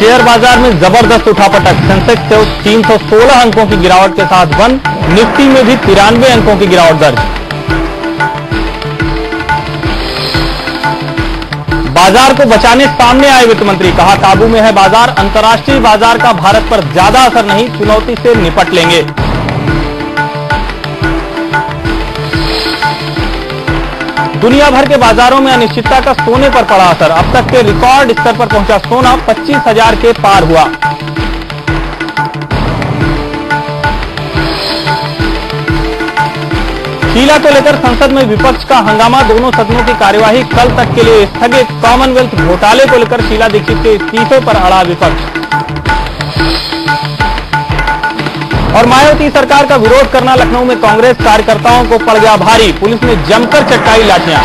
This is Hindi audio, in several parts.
शेयर बाजार में जबरदस्त उठापटक। सेंसेक्स से 316 अंकों की गिरावट के साथ बंद। निफ्टी में भी 93 अंकों की गिरावट दर्ज। बाजार को बचाने सामने आए वित्त मंत्री, कहा काबू में है बाजार। अंतर्राष्ट्रीय बाजार का भारत पर ज्यादा असर नहीं, चुनौती से निपट लेंगे। दुनिया भर के बाजारों में अनिश्चितता का सोने पर पड़ा असर। अब तक के रिकॉर्ड स्तर पर पहुंचा सोना 25,000 के पार हुआ। शीला को लेकर संसद में विपक्ष का हंगामा। दोनों सदनों की कार्यवाही कल तक के लिए स्थगित। कॉमनवेल्थ घोटाले को लेकर शीला दीक्षित के इस्तीफे पर अड़ा विपक्ष। और मायावती सरकार का विरोध करना लखनऊ में कांग्रेस कार्यकर्ताओं को पड़ गया भारी। पुलिस ने जमकर चटकाई लाठियां।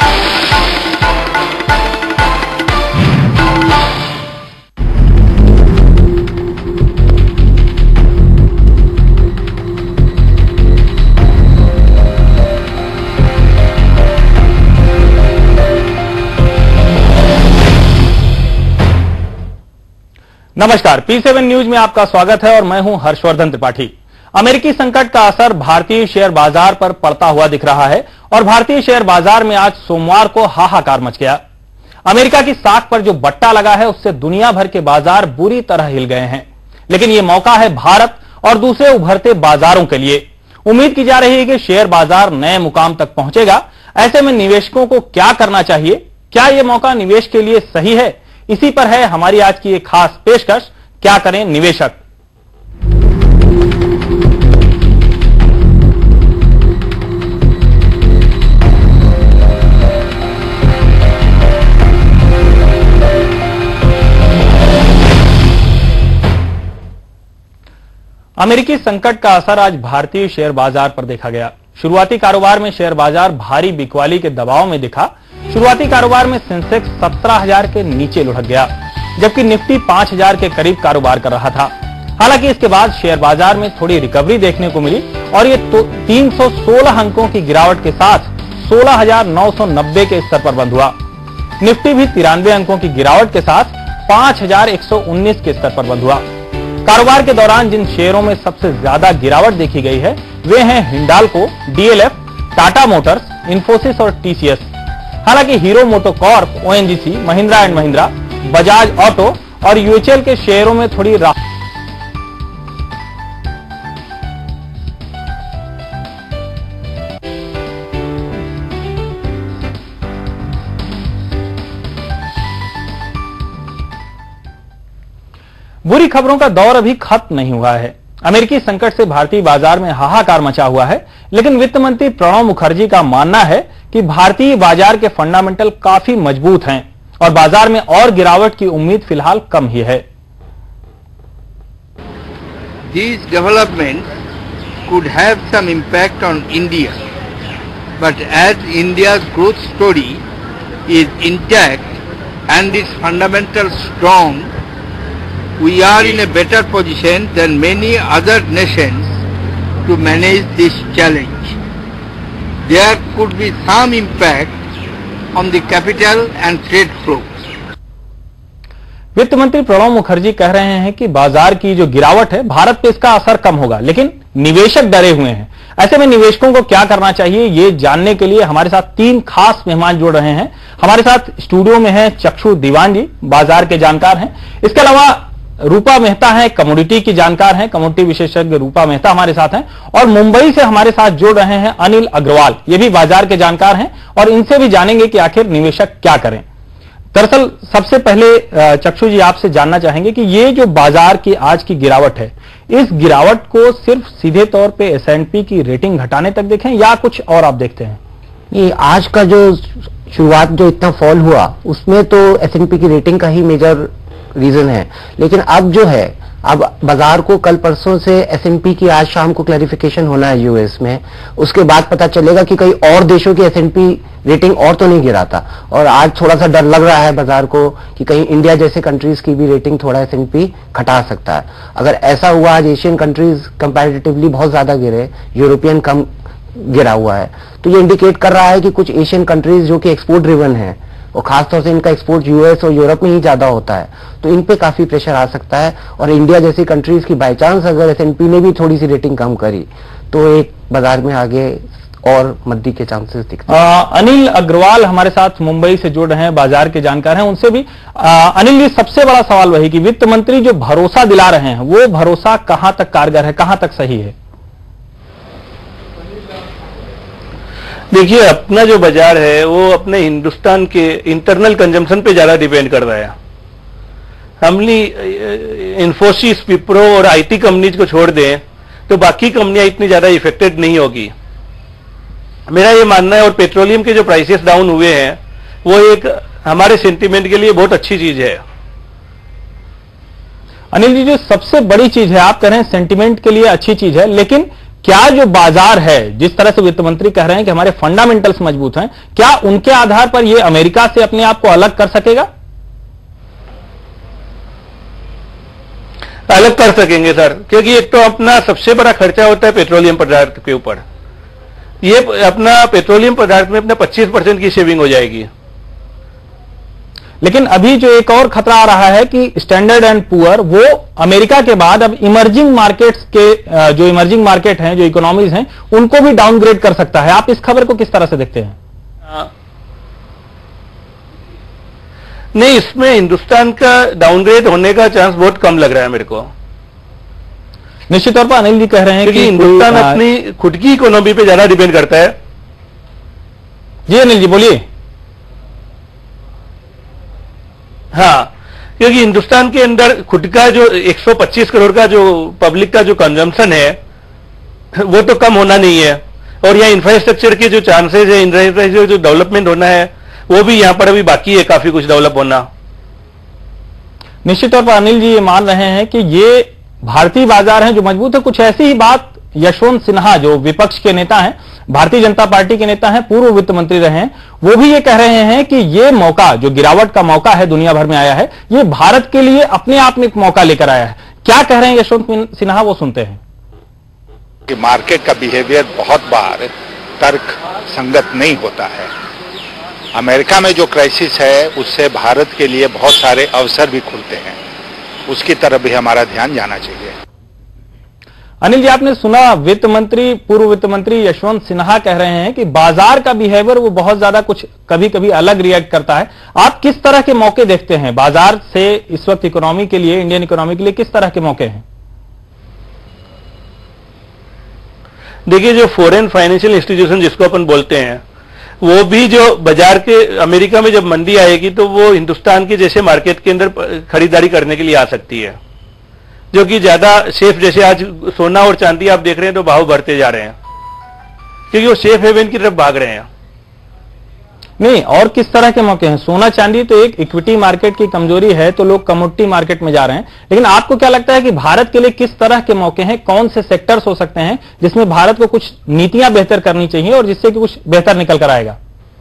नमस्कार, P7 न्यूज में आपका स्वागत है और मैं हूं हर्षवर्धन त्रिपाठी। अमेरिकी संकट का असर भारतीय शेयर बाजार पर पड़ता हुआ दिख रहा है और भारतीय शेयर बाजार में आज सोमवार को हाहाकार मच गया। अमेरिका की साख पर जो बट्टा लगा है उससे दुनिया भर के बाजार बुरी तरह हिल गए हैं। लेकिन यह मौका है भारत और दूसरे उभरते बाजारों के लिए। उम्मीद की जा रही है कि शेयर बाजार नए मुकाम तक पहुंचेगा। ऐसे में निवेशकों को क्या करना चाहिए? क्या यह मौका निवेश के लिए सही है? इसी पर है हमारी आज की एक खास पेशकश, क्या करें निवेशक। अमेरिकी संकट का असर आज भारतीय शेयर बाजार पर देखा गया। शुरुआती कारोबार में शेयर बाजार भारी बिकवाली के दबाव में दिखा। शुरुआती कारोबार में सेंसेक्स 17,000 के नीचे लुढ़क गया, जबकि निफ्टी 5,000 के करीब कारोबार कर रहा था। हालांकि इसके बाद शेयर बाजार में थोड़ी रिकवरी देखने को मिली और ये 316 अंकों की गिरावट के साथ 16,990 के स्तर पर बंद हुआ। निफ्टी भी 93 अंकों की गिरावट के साथ 5,119 के स्तर पर बंद हुआ। कारोबार के दौरान जिन शेयरों में सबसे ज्यादा गिरावट देखी गई है वे हैं हिंडाल्को, डीएलएफ, टाटा मोटर्स, इन्फोसिस और टीसीएस। हालांकि Hero MotoCorp, ONGC, Mahindra and Mahindra, Bajaj auto और यूएचएल के शेयरों में थोड़ी बुरी खबरों का दौर अभी खत्म नहीं हुआ है। अमेरिकी संकट से भारतीय बाजार में हाहाकार मचा हुआ है, लेकिन वित्त मंत्री प्रणब मुखर्जी का मानना है कि भारतीय बाजार के फंडामेंटल काफी मजबूत हैं और बाजार में और गिरावट की उम्मीद फिलहाल कम ही है। These developments could have some impact on India, but as India's growth story is intact and its fundamentals strong, we are in a better position than many other nations to manage this challenge. There could be some impact on the capital and trade flows. वित्त मंत्री प्रणब मुखर्जी कह रहे हैं कि बाजार की जो गिरावट है भारत पे इसका असर कम होगा, लेकिन निवेशक डरे हुए हैं। ऐसे में निवेशकों को क्या करना चाहिए ये जानने के लिए हमारे साथ 3 खास मेहमान जुड़ रहे हैं। हमारे साथ स्टूडियो में हैं चक्षु दीवान जी, बाजार के जानकार हैं। इसके अलावा रूपा मेहता है, कमोडिटी की जानकार हैं, कमोडिटी विशेषज्ञ रूपा मेहता हमारे साथ हैं। और मुंबई से हमारे साथ जुड़ रहे हैं अनिल अग्रवाल, ये भी बाजार के जानकार हैं और इनसे भी जानेंगे कि आखिर निवेशक क्या करें। दरअसल सबसे पहले चक्षु जी आपसे जानना चाहेंगे कि ये जो बाजार की आज की गिरावट है, इस गिरावट को सिर्फ सीधे तौर पे एसएंडपी की रेटिंग घटाने तक देखें या कुछ और आप देखते हैं? ये आज का जो शुरुआत जो इतना फॉल हुआ उसमें तो एसएंडपी की रेटिंग का ही मेजर रीजन है। लेकिन अब जो है, अब बाजार को कल परसों से एसएनपी की आज शाम को क्लैरिफिकेशन होना है यूएस में। उसके बाद पता चलेगा कि कई और देशों की एसएनपी रेटिंग और तो नहीं गिराता। और आज थोड़ा सा डर लग रहा है बाजार को कि कहीं इंडिया जैसे कंट्रीज की भी रेटिंग थोड़ा एसएनपी घटा सकता है। अगर ऐसा हुआ, आज एशियन कंट्रीज कंपैरेटिवली बहुत ज्यादा गिरे, यूरोपियन कम गिरा हुआ है, तो ये इंडिकेट कर रहा है कि कुछ एशियन कंट्रीज जो कि एक्सपोर्ट ड्रिवन है और खासतौर से इनका एक्सपोर्ट यूएस और यूरोप में ही ज्यादा होता है, तो इन पे काफी प्रेशर आ सकता है। और इंडिया जैसी कंट्रीज की बाई चांस अगर एसएनपी ने भी थोड़ी सी रेटिंग कम करी तो एक बाजार में आगे और मद्दी के चांसेस दिखते हैं। अनिल अग्रवाल हमारे साथ मुंबई से जुड़ रहे हैं, बाजार के जानकार हैं, उनसे भी अनिल जी, सबसे बड़ा सवाल वही कि वित्त मंत्री जो भरोसा दिला रहे हैं वो भरोसा कहां तक कारगर है, कहां तक सही है? देखिए, अपना जो बाजार है वो अपने हिंदुस्तान के इंटरनल कंजम्पशन पे ज्यादा डिपेंड कर रहा है। हमने इन्फोसिस, विप्रो और आईटी कंपनीज को छोड़ दें तो बाकी कंपनियां इतनी ज्यादा इफेक्टेड नहीं होगी, मेरा ये मानना है। और पेट्रोलियम के जो प्राइसेस डाउन हुए हैं वो एक हमारे सेंटीमेंट के लिए बहुत अच्छी चीज है। अनिल जी, जो सबसे बड़ी चीज है, आप कह रहे हैं सेंटीमेंट के लिए अच्छी चीज है, लेकिन क्या जो बाजार है, जिस तरह से वित्त मंत्री कह रहे हैं कि हमारे फंडामेंटल्स मजबूत हैं, क्या उनके आधार पर यह अमेरिका से अपने आप को अलग कर सकेगा? अलग कर सकेंगे सर, क्योंकि एक तो अपना सबसे बड़ा खर्चा होता है पेट्रोलियम पदार्थ के ऊपर। ये अपना पेट्रोलियम पदार्थ में अपना 25% की सेविंग हो जाएगी। लेकिन अभी जो एक और खतरा आ रहा है कि स्टैंडर्ड एंड पुअर वो अमेरिका के बाद अब इमर्जिंग मार्केट्स के जो इमर्जिंग मार्केट हैं, जो इकोनॉमीज हैं, उनको भी डाउनग्रेड कर सकता है। आप इस खबर को किस तरह से देखते हैं? नहीं, इसमें हिंदुस्तान का डाउनग्रेड होने का चांस बहुत कम लग रहा है मेरे को। निश्चित तौर पर अनिल जी कह रहे हैं कि हिंदुस्तान अपनी खुद की इकोनॉमी पे ज्यादा डिपेंड करता है। जी अनिल जी बोलिए। हाँ, क्योंकि हिंदुस्तान के अंदर खुद का जो 125 करोड़ का जो पब्लिक का जो कंजम्पशन है वो तो कम होना नहीं है, और यहाँ इंफ्रास्ट्रक्चर के जो चांसेस है, इंफ्रास्ट्रक्चर जो डेवलपमेंट होना है वो भी यहाँ पर अभी बाकी है, काफी कुछ डेवलप होना। निश्चित तौर पर अनिल जी ये मान रहे हैं कि ये भारतीय बाजार हैं जो मजबूत है। कुछ ऐसी ही बात यशवंत सिन्हा जो विपक्ष के नेता हैं, भारतीय जनता पार्टी के नेता हैं, पूर्व वित्त मंत्री रहे हैं, वो भी ये कह रहे हैं कि ये मौका, जो गिरावट का मौका है दुनिया भर में आया है, ये भारत के लिए अपने आप में एक मौका लेकर आया है। क्या कह रहे हैं यशवंत सिन्हा, वो सुनते हैं। कि मार्केट का बिहेवियर बहुत बार तर्क संगत नहीं होता है। अमेरिका में जो क्राइसिस है उससे भारत के लिए बहुत सारे अवसर भी खुलते हैं, उसकी तरफ भी हमारा ध्यान जाना चाहिए। अनिल जी, आपने सुना वित्त मंत्री, पूर्व वित्त मंत्री यशवंत सिन्हा कह रहे हैं कि बाजार का बिहेवियर वो बहुत ज्यादा कुछ कभी कभी अलग रिएक्ट करता है। आप किस तरह के मौके देखते हैं बाजार से इस वक्त इकोनॉमी के लिए, इंडियन इकोनॉमी के लिए किस तरह के मौके हैं? देखिए, जो फॉरेन फाइनेंशियल इंस्टीट्यूशन जिसको अपन बोलते हैं, वो भी जो बाजार के अमेरिका में जब मंदी आएगी तो वो हिंदुस्तान के जैसे मार्केट के अंदर खरीदारी करने के लिए आ सकती है, जो कि ज्यादा सेफ, जैसे आज सोना और चांदी आप देख रहे हैं तो भाव बढ़ते जा रहे हैं क्योंकि वो सेफ हेवन की तरफ भाग रहे हैं। नहीं, और किस तरह के मौके हैं? सोना चांदी तो एक इक्विटी मार्केट की कमजोरी है, तो लोग कमोडिटी मार्केट में जा रहे हैं, लेकिन आपको क्या लगता है कि भारत के लिए किस तरह के मौके हैं? कौन से सेक्टर्स हो सकते हैं जिसमें भारत को कुछ नीतियां बेहतर करनी चाहिए और जिससे कि कुछ बेहतर निकल कर आएगा?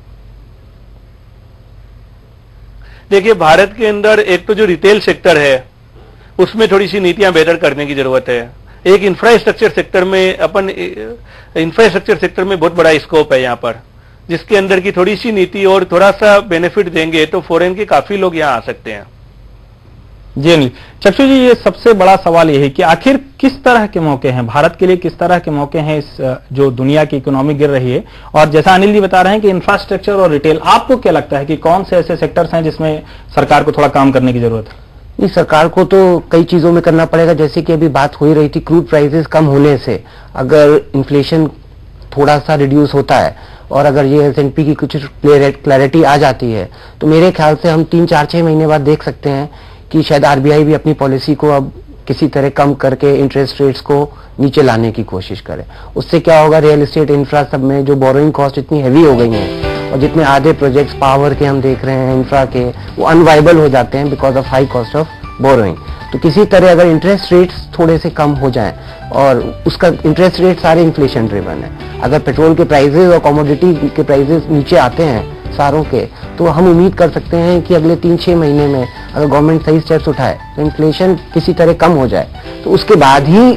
देखिए, भारत के अंदर एक तो जो रिटेल सेक्टर है उसमें थोड़ी सी नीतियां बेहतर करने की जरूरत है। एक इंफ्रास्ट्रक्चर सेक्टर में इंफ्रास्ट्रक्चर सेक्टर में बहुत बड़ा स्कोप है यहाँ पर, जिसके अंदर की थोड़ी सी नीति और थोड़ा सा बेनिफिट देंगे तो फॉरेन के काफी लोग यहाँ आ सकते हैं। जी अनिल। चक्षु जी, ये सबसे बड़ा सवाल यही कि आखिर किस तरह के मौके हैं भारत के लिए, किस तरह के मौके हैं इस जो दुनिया की इकोनॉमी गिर रही है, और जैसा अनिल जी बता रहे हैं कि इंफ्रास्ट्रक्चर और रिटेल, आपको क्या लगता है कि कौन से ऐसे सेक्टर्स हैं जिसमें सरकार को थोड़ा काम करने की जरूरत है? इस सरकार को तो कई चीजों में करना पड़ेगा, जैसे कि अभी बात हो ही रही थी, क्रूड प्राइसेस कम होने से अगर इन्फ्लेशन थोड़ा सा रिड्यूस होता है और अगर ये एसएनपी की कुछ क्लैरिटी आ जाती है तो मेरे ख्याल से हम 3-4-6 महीने बाद देख सकते हैं कि शायद आरबीआई भी अपनी पॉलिसी को अब किसी तरह कम करके इंटरेस्ट रेट्स को नीचे लाने की कोशिश करे। उससे क्या होगा, रियल एस्टेट, इंफ्रा सब में जो बोरोइंग कॉस्ट इतनी हैवी हो गई है और जितने आधे प्रोजेक्ट्स पावर के हम देख रहे हैं, इंफ्रा के, वो अनवाइबल हो जाते हैं because of high cost of borrowing. तो किसी तरह अगर इंटरेस्ट रेट्स थोड़े से कम हो जाएं, और उसका इंटरेस्ट रेट सारे इन्फ्लेशन ड्रिवन है, अगर पेट्रोल के प्राइसेस और कमोडिटी के प्राइसेस नीचे आते हैं सारों के, तो हम उम्मीद कर सकते हैं कि अगले 3-6 महीने में अगर गवर्नमेंट सही स्टेप्स उठाए तो इन्फ्लेशन किसी तरह कम हो जाए, तो उसके बाद ही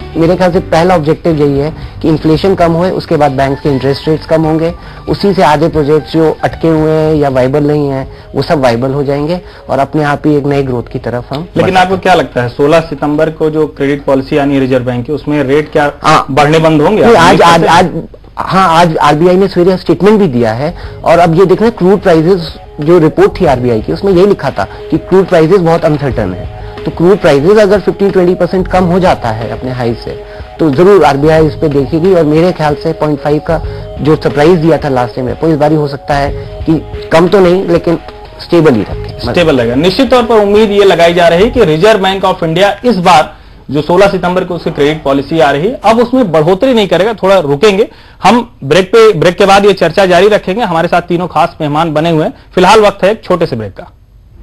मेरे ख्याल से पहला ऑब्जेक्टिव यही है कि इन्फ्लेशन कम होए, उसके बाद बैंक के इंटरेस्ट रेट्स कम होंगे, उसी से आधे प्रोजेक्ट जो अटके हुए हैं या वाइबल नहीं है वो सब वाइबल हो जाएंगे और अपने आप ही एक नई ग्रोथ की तरफ हम। लेकिन आपको क्या लगता है 16 सितंबर को जो क्रेडिट पॉलिसी आनी है रिजर्व बैंक की, उसमें रेट क्या बढ़ने बंद होंगे? आज आरबीआई ने सवेरे स्टेटमेंट भी दिया है और अब ये देखना क्रूड प्राइसेस जो रिपोर्ट थी आरबीआई की उसमें यही लिखा था कि क्रूड प्राइसेस बहुत अनसर्टन है। तो क्रूड प्राइसेस अगर 15-20% कम हो जाता है अपने हाई से तो जरूर आरबीआई इस पे देखेगी और मेरे ख्याल से 0.5 का जो सरप्राइज दिया था लास्ट टाइम रेपो इस बार हो सकता है कि कम तो नहीं लेकिन स्टेबल ही रखे, स्टेबल रहेगा। निश्चित तौर पर उम्मीद ये लगाई जा रही है कि रिजर्व बैंक ऑफ इंडिया इस बार जो 16 सितंबर को उसकी क्रेडिट पॉलिसी आ रही है अब उसमें बढ़ोतरी नहीं करेगा, थोड़ा रुकेंगे। हम ब्रेक के बाद ये चर्चा जारी रखेंगे। हमारे साथ तीनों खास मेहमान बने हुए हैं। फिलहाल वक्त है एक छोटे से ब्रेक का।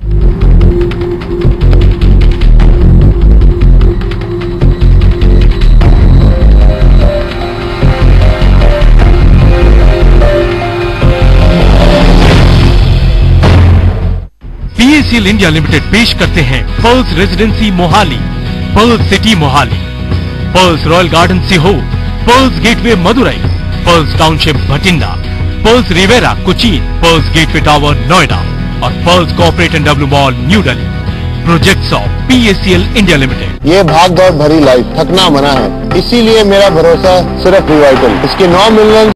PACL इंडिया लिमिटेड पेश करते हैं Pearls Residency Mohali, Pearls City Mohali, Pearls Royal Garden Sehore, Pearls Gateway Madurai, Pearls Township Bathinda, Pearls Riviera Cochin, Pearls Gateway Tower Noida और Pearls corporate and W mall New Delhi. Projects of PACL India limited. ये भाग दौड़ भरी लाइफ थकना मना है, इसीलिए मेरा भरोसा सिर्फ रिवाइटल। इसके 9 मिलियन